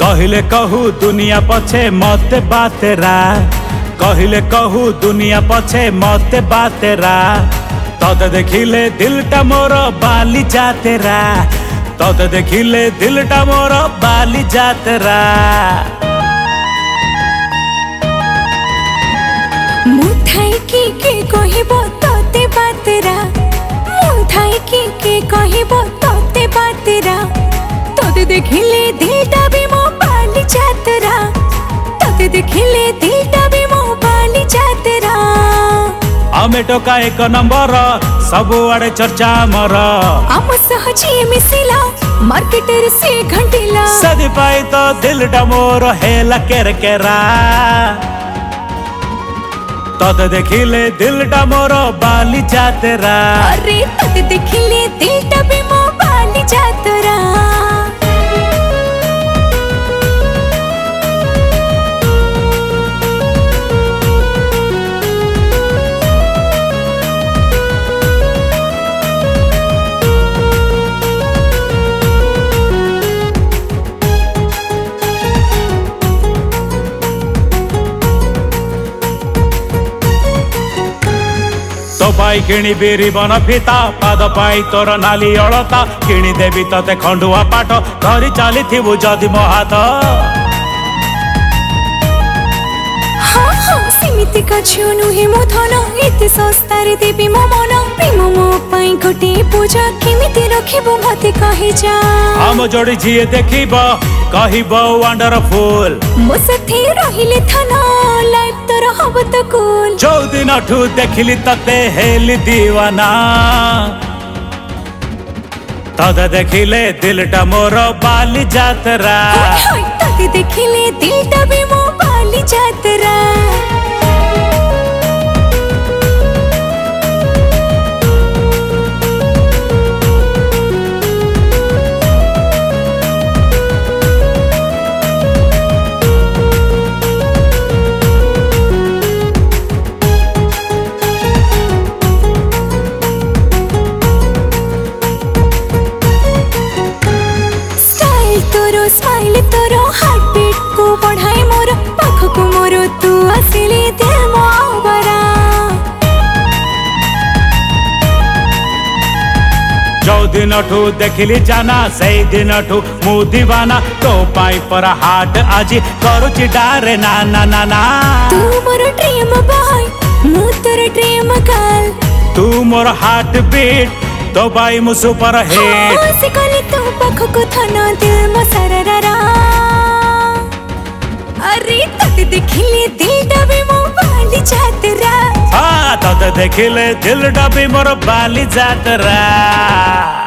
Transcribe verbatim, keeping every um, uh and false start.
कहले कहू दुनिया पछे मते बातेरा कहले कहू दुनिया पछे मते बातेरा तद देखिले दिलटा मोर बाली जातेरा तद देखिले दिलटा मोर बाली जातेरा मुठाई की के कहिबो तते बातेरा मुठाई की के कहिबो तते बातेरा तद देखिले दिलटा भी मो बाली जातेरा तद देखिले दिलटा भी मो बाली जातेरा आमे टोका एक नंबर सबु आड़े चर्चा मर आम सहजी मिसिला मार्केटर से घंटिला सदी पाई तो दिलटा मोर हेला केर केरा तद देखिले दिलटा मोर बाली जातेरा अरे तद देखिले दिलटा भी मो बाली जातेरा तो पाई किणी बिरी बन फिता पाद पाई तोर नाली अलता किणी देवी तते खंडुआ पाठ धरी चली थिबु जदि मो हाथ हाँ हाँ सिमिति का झियो नुहे मो धन एते सस्तारे देबी मो मन प्रेम मो पाई गोटे पूजा केमिति रखिबो मते कहि जा हम जोड़ी झिए देखिबो कहिबो वंडरफुल मो साथे रहिले थाना लाइफ तोर हब त कूल जो दिन ठू देखिली तते हेली दीवाना तद देखिले दिलटा मोर बाली जातरा तद देखिले दिलटा भी मो बाली जातरा स्माइल तोरो हार्ट बीट को बढ़ाए मोर पाख को मोर तू आसिले दिल मो आबरा जो दिन ठू देखिली जाना सही दिन ठू मु दीवाना तो पाई पर हार्ट आजी करूची डारे ना ना ना ना तू मोर ड्रीम बॉय मु तोर ड्रीम गर्ल तू मोर हार्ट बीट तो बाई मु सुपर हिट से कली तू पाख को थाना दिल मो सरररा अरे तद देखिले दिलटा भी मो बाली जातरा हाँ तद देखिले दिलटा भी मोर बाली जातरा।